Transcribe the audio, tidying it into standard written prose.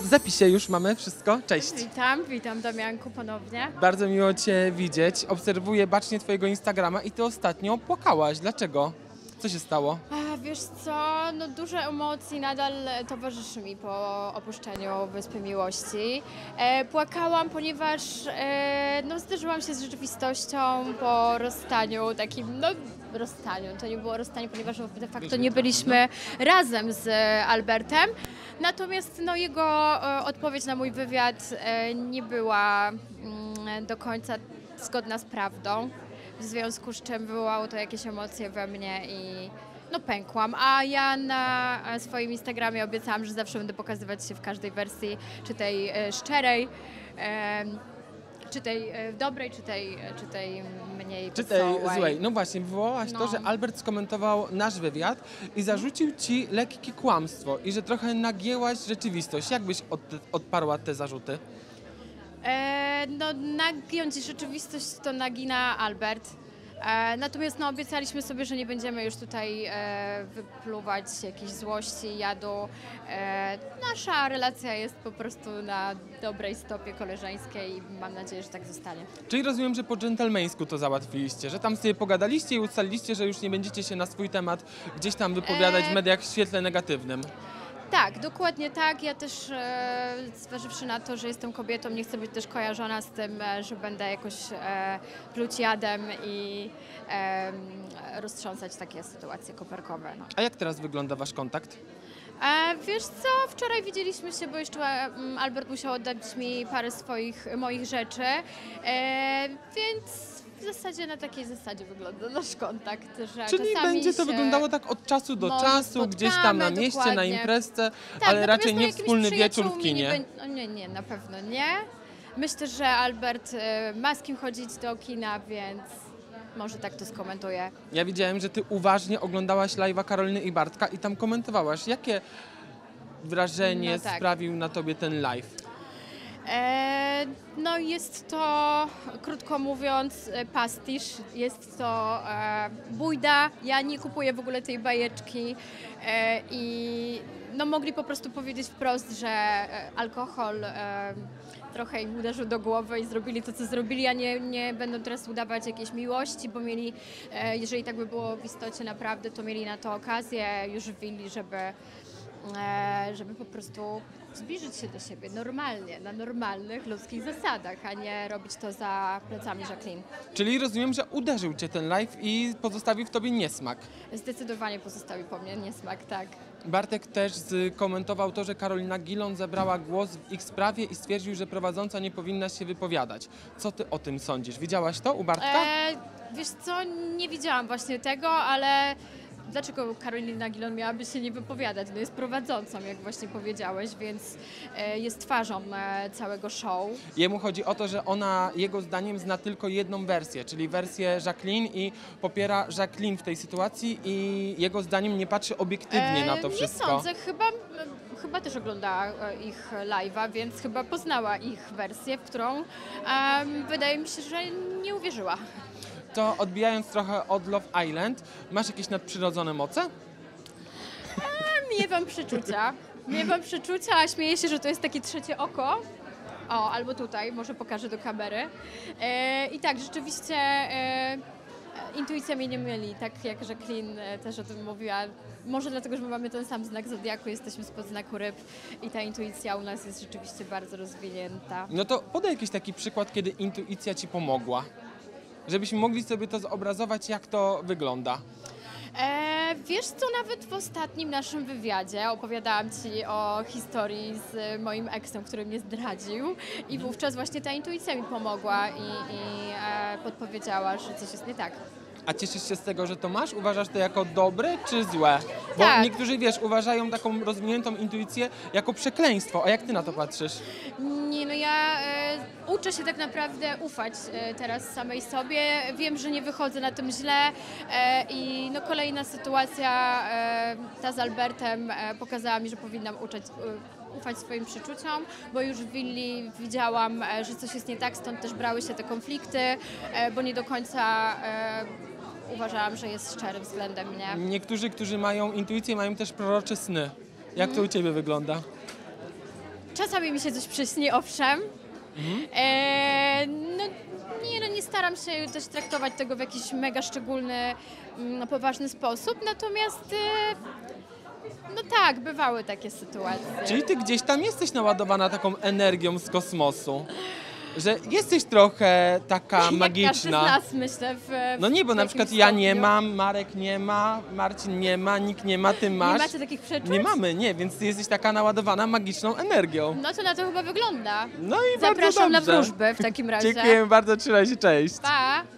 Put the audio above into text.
zapisie już mamy wszystko. Cześć. Witam Damianku ponownie. Bardzo miło Cię widzieć. Obserwuję bacznie Twojego Instagrama i Ty ostatnio płakałaś. Dlaczego? Co się stało? Wiesz co, no dużo emocji nadal towarzyszy mi po opuszczeniu Wyspy Miłości. Płakałam, ponieważ no, zderzyłam się z rzeczywistością po rozstaniu takim, no rozstaniu, to nie było rozstanie, ponieważ de facto nie byliśmy razem z Albertem. Natomiast no, jego odpowiedź na mój wywiad nie była do końca zgodna z prawdą. W związku z czym wywołało to jakieś emocje we mnie i no pękłam, a ja na swoim Instagramie obiecałam, że zawsze będę pokazywać się w każdej wersji, czy tej szczerej, czy tej dobrej, czy tej mniej Czy tej wesołej. złej? No właśnie, wywołałaś to, że Albert skomentował nasz wywiad i zarzucił Ci lekkie kłamstwo i że trochę nagięłaś rzeczywistość. Jak byś odparła te zarzuty? No nagiąć rzeczywistość to nagina Albert. Natomiast no, obiecaliśmy sobie, że nie będziemy już tutaj wypluwać jakiejś złości, jadu. Nasza relacja jest po prostu na dobrej stopie koleżeńskiej i mam nadzieję, że tak zostanie. Czyli rozumiem, że po dżentelmeńsku to załatwiliście, że tam sobie pogadaliście i ustaliliście, że już nie będziecie się na swój temat gdzieś tam wypowiadać w mediach w świetle negatywnym. Tak, dokładnie tak. Ja też zważywszy na to, że jestem kobietą, nie chcę być też kojarzona z tym, że będę jakoś pluć jadem i roztrząsać takie sytuacje koperkowe. No. A jak teraz wygląda Wasz kontakt? Wiesz co, wczoraj widzieliśmy się, bo jeszcze Albert musiał oddać mi parę moich rzeczy, więc w zasadzie na takiej zasadzie wygląda nasz kontakt, że Czyli czasami będzie to wyglądało tak od czasu do czasu, gdzieś tam na mieście, dokładnie. na imprezce, Tak, ale natomiast raczej no, nie jakimiś wspólny wieczór w przyjaciółmi kinie. Nie, na pewno nie. Myślę, że Albert ma z kim chodzić do kina, więc może tak to skomentuję. Ja widziałem, że Ty uważnie oglądałaś live'a Karoliny i Bartka i tam komentowałaś. Jakie wrażenie No tak. sprawił na Tobie ten live? No jest to, krótko mówiąc, pastisz, jest to bujda, ja nie kupuję w ogóle tej bajeczki i no mogli po prostu powiedzieć wprost, że alkohol trochę im uderzył do głowy i zrobili to, co zrobili, a nie będą teraz udawać jakiejś miłości, bo mieli, jeżeli tak by było w istocie naprawdę, to mieli na to okazję już w willi, żeby po prostu zbliżyć się do siebie normalnie, na normalnych ludzkich zasadach, a nie robić to za plecami Jacqueline. Czyli rozumiem, że uderzył Cię ten live i pozostawił w Tobie niesmak. Zdecydowanie pozostawił po mnie niesmak, tak. Bartek też skomentował to, że Karolina Gilon zabrała głos w ich sprawie i stwierdził, że prowadząca nie powinna się wypowiadać. Co Ty o tym sądzisz? Widziałaś to u Bartka? Wiesz co, nie widziałam właśnie tego, ale dlaczego Karolina Gilon miałaby się nie wypowiadać? No jest prowadzącą, jak właśnie powiedziałeś, więc jest twarzą całego show. Jemu chodzi o to, że ona jego zdaniem zna tylko jedną wersję, czyli wersję Jacqueline i popiera Jacqueline w tej sytuacji i jego zdaniem nie patrzy obiektywnie na to wszystko. Nie sądzę, chyba też oglądała ich live'a, więc chyba poznała ich wersję, w którą wydaje mi się, że nie uwierzyła. To odbijając trochę od Love Island, masz jakieś nadprzyrodzone moce? Miewam przeczucia, a śmieję się, że to jest takie trzecie oko. O, albo tutaj, może pokażę do kamery. I tak, rzeczywiście intuicja mnie nie myli, tak jak Jacqueline też o tym mówiła. Może dlatego, że my mamy ten sam znak zodiaku, jesteśmy spod znaku ryb i ta intuicja u nas jest rzeczywiście bardzo rozwinięta. No to podaj jakiś taki przykład, kiedy intuicja Ci pomogła. Żebyśmy mogli sobie to zobrazować, jak to wygląda. Wiesz co, nawet w ostatnim naszym wywiadzie opowiadałam Ci o historii z moim eksem, który mnie zdradził i wówczas właśnie ta intuicja mi pomogła i podpowiedziała, że coś jest nie tak. A cieszysz się z tego, że to masz? Uważasz to jako dobre czy złe? Bo Tak. niektórzy, wiesz, uważają taką rozwiniętą intuicję jako przekleństwo. A jak Ty na to patrzysz? Nie, no ja uczę się tak naprawdę ufać teraz samej sobie. Wiem, że nie wychodzę na tym źle i no kolejna sytuacja, ta z Albertem, pokazała mi, że powinnam ufać swoim przeczuciom, bo już w willi widziałam, że coś jest nie tak, stąd też brały się te konflikty, bo nie do końca uważałam, że jest szczery względem mnie. Niektórzy, którzy mają intuicję, mają też prorocze sny. Jak to u Ciebie wygląda? Czasami mi się coś przyśni, owszem. No, nie staram się też traktować tego w jakiś mega szczególny, poważny sposób, natomiast no tak, bywały takie sytuacje. Czyli ty gdzieś tam jesteś naładowana taką energią z kosmosu. Że jesteś trochę taka Jak każdy z magiczna. nas, myślę, No nie, bo w na jakimś przykład ja nie stopniu. mam, Marek nie ma, Marcin nie ma, nikt nie ma, ty masz. Nie macie takich przeczuć? Nie mamy, nie, więc ty jesteś taka naładowana magiczną energią. No to na to chyba wygląda. No i Zapraszam bardzo na dobrze. wróżby w takim razie. Dziękuję bardzo, trzymaj się, cześć. Pa!